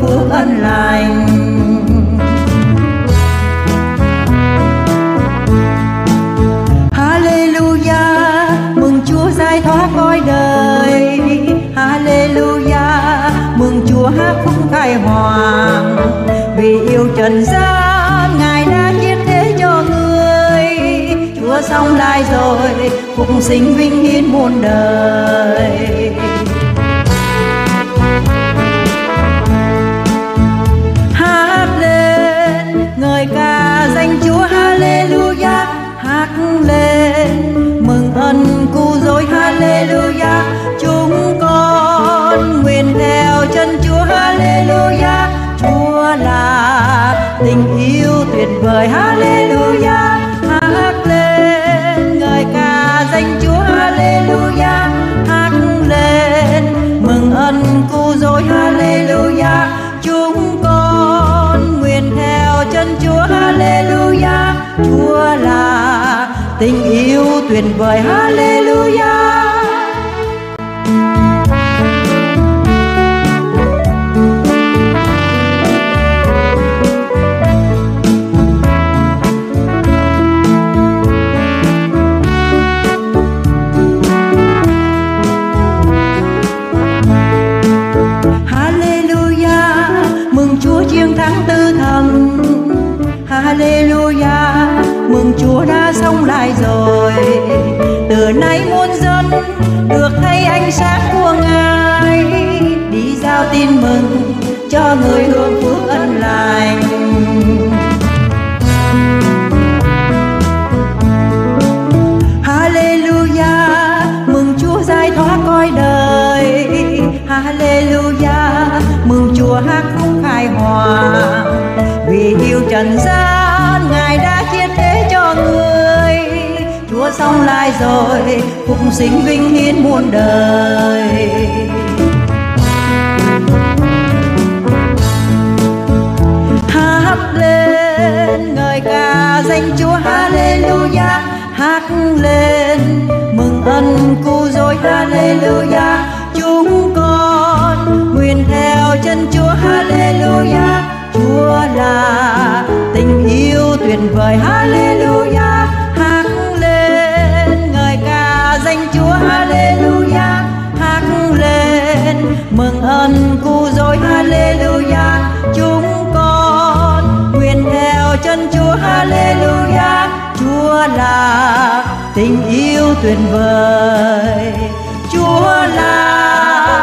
phước ân lành. Hallelujah, mừng Chúa giải thoát cõi đời. Hallelujah, mừng Chúa hát phúc khai hoàng. Vì yêu trần gian Ngài đã chết thế cho người. Chúa sống lại rồi, phục sinh vinh hiển muôn đời. Hát lên ngợi ca danh Chúa. Hallelujah, hát lên mừng ân cứu rỗi. Hallelujah, chúng con nguyện theo chân Chúa. Hallelujah, Chúa là tình yêu tuyệt vời. Hallelujah, hát lên ngợi ca danh Chúa. Hallelujah, hát lên mừng ân cứu rỗi. Hallelujah, chúng con nguyện theo chân Chúa. Hallelujah, Chúa là tình yêu tuyệt vời. Hallelujah. Chiến thắng tư thần. Hallelujah, mừng Chúa đã sống lại rồi. Từ nay muôn dân được thấy ánh sáng của Ngài, đi giao tin mừng cho người hưởng phước ân lành. Hallelujah, mừng Chúa giải thoát cõi đời. Hallelujah, mừng Chúa hát phúc khai hoàng. Vì yêu trần gian Ngài đã chết thế cho người. Chúa sống lại rồi, phục sinh vinh hiển muôn đời. Hát lên ngợi ca danh Chúa. Hallelujah, hát lên mừng ân cứu rỗi. Hallelujah, chúng con nguyện theo chân Chúa. Hallelujah, Chúa là tình yêu tuyệt vời. Hallelujah, hát lên ngợi ca danh Chúa. Hallelujah, hát lên mừng ân cứu rỗi. Hallelujah, chúng con nguyện theo chân Chúa. Hallelujah, Chúa là tình yêu tuyệt vời. Chúa là